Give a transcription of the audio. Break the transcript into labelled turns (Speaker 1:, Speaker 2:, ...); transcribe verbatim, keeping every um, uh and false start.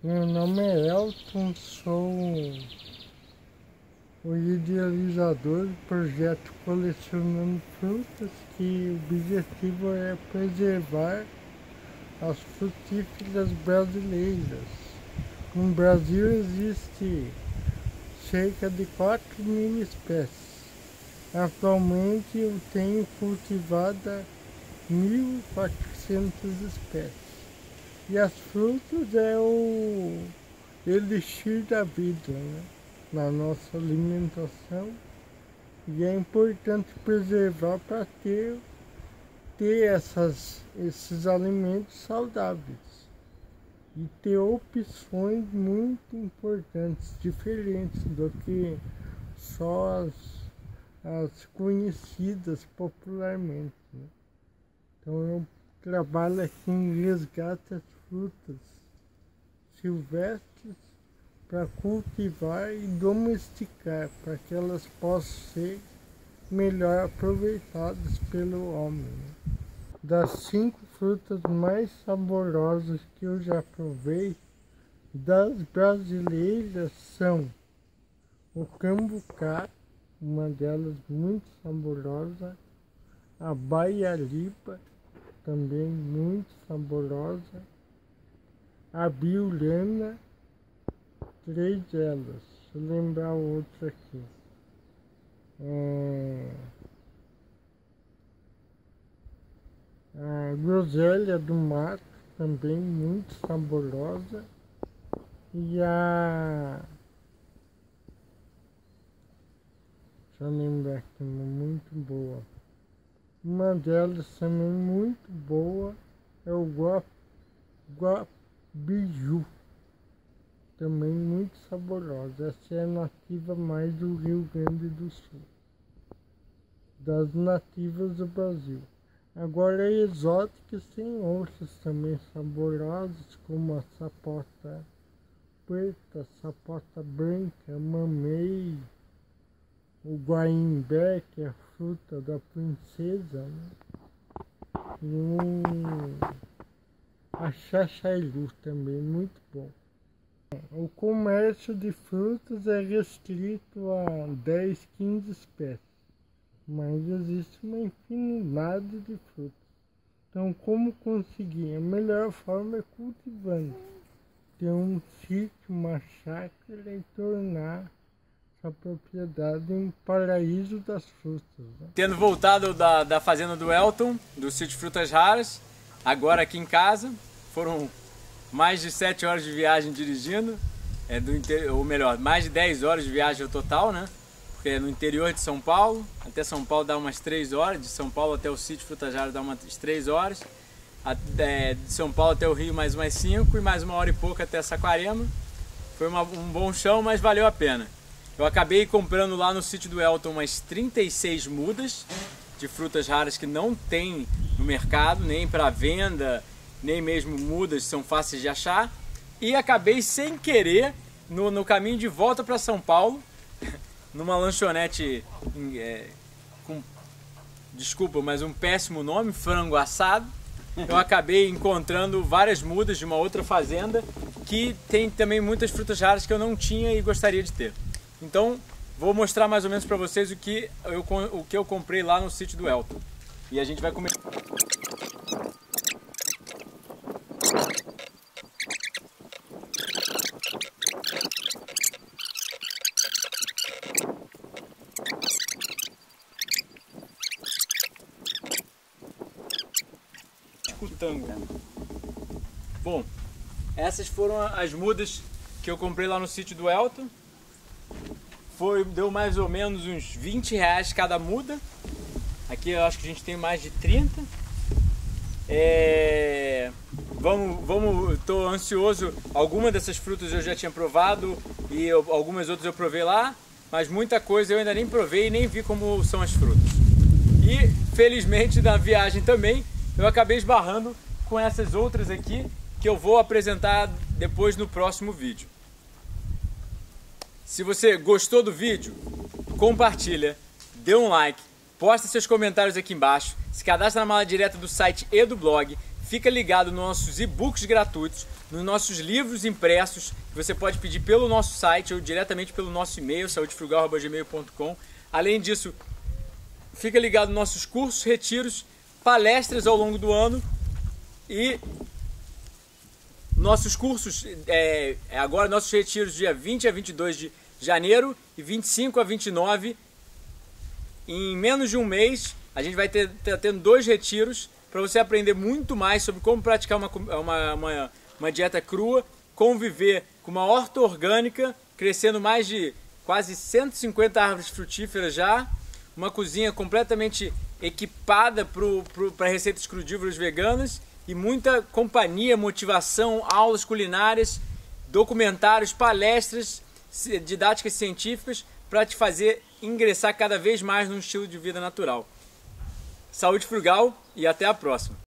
Speaker 1: Meu nome é Elton, sou o idealizador do projeto Colecionando Frutas, que o objetivo é preservar as frutíferas brasileiras. No Brasil existe cerca de quatro mil espécies. Atualmente eu tenho cultivado mil e quatrocentas espécies. E as frutas é o elixir da vida, né? Na nossa alimentação. E é importante preservar para ter, ter essas, esses alimentos saudáveis. E ter opções muito importantes, diferentes do que só as, as conhecidas popularmente, né? Então eu trabalho aqui em resgate as frutas silvestres para cultivar e domesticar, para que elas possam ser melhor aproveitadas pelo homem, né? Das cinco frutas mais saborosas que eu já provei, das brasileiras são o cambucá, uma delas muito saborosa, a baialiba, também muito saborosa, a biurana, três delas, deixa eu lembrar outra aqui, é... a groselha do mato, também muito saborosa, e a... deixa eu lembrar aqui, uma muito boa. Uma delas também muito boa é o guabiju, também muito saborosa. Essa é a nativa mais do Rio Grande do Sul, das nativas do Brasil. Agora exóticas tem outras também saborosas, como a sapota preta, sapota branca, mamei, o guaimbé, que é a fruta da princesa, né? E um, a xaxailu também, muito bom. O comércio de frutas é restrito a dez, quinze espécies, mas existe uma infinidade de frutas. Então, como conseguir? A melhor forma é cultivando. Ter um sítio, uma chácara e tornar a propriedade em paraíso das frutas, né?
Speaker 2: Tendo voltado da, da fazenda do Elton, do sítio Frutas Raras, agora aqui em casa, foram mais de sete horas de viagem dirigindo, é do interior, ou melhor, mais de dez horas de viagem ao total, né? Porque é no interior de São Paulo, até São Paulo dá umas três horas, de São Paulo até o sítio Frutas Raras dá umas três horas, até, de São Paulo até o Rio mais umas cinco e mais uma hora e pouco até Saquarema. Foi uma, um bom chão, mas valeu a pena. Eu acabei comprando lá no sítio do Elton umas trinta e seis mudas de frutas raras que não tem no mercado, nem para venda, nem mesmo mudas são fáceis de achar. E acabei sem querer, no, no caminho de volta para São Paulo, numa lanchonete é, com, desculpa, mas um péssimo nome, frango assado. Eu acabei encontrando várias mudas de uma outra fazenda que tem também muitas frutas raras que eu não tinha e gostaria de ter. Então, vou mostrar mais ou menos para vocês o que, eu, o que eu comprei lá no sítio do Elton. E a gente vai comer. Escutando. Bom, essas foram as mudas que eu comprei lá no sítio do Elton. Foi, deu mais ou menos uns vinte reais cada muda. Aqui eu acho que a gente tem mais de trinta. É... Vamos, vamos, tô ansioso. Algumas dessas frutas eu já tinha provado e eu, algumas outras eu provei lá, mas muita coisa eu ainda nem provei e nem vi como são as frutas. E felizmente na viagem também eu acabei esbarrando com essas outras aqui que eu vou apresentar depois no próximo vídeo. Se você gostou do vídeo, compartilha, dê um like, posta seus comentários aqui embaixo, se cadastra na mala direta do site e do blog, fica ligado nos nossos e-books gratuitos, nos nossos livros impressos, que você pode pedir pelo nosso site ou diretamente pelo nosso e-mail, saudefrugal arroba gmail ponto com. Além disso, fica ligado nos nossos cursos, retiros, palestras ao longo do ano e nossos cursos, é, agora nossos retiros dia vinte a vinte e dois de janeiro e vinte e cinco a vinte e nove. Em menos de um mês, a gente vai ter, ter tendo dois retiros para você aprender muito mais sobre como praticar uma, uma, uma, uma dieta crua, conviver com uma horta orgânica, crescendo mais de quase cento e cinquenta árvores frutíferas já, uma cozinha completamente equipada para receitas crudívoras veganas e muita companhia, motivação, aulas culinárias, documentários, palestras, didáticas científicas para te fazer ingressar cada vez mais num estilo de vida natural. Saúde frugal e até a próxima!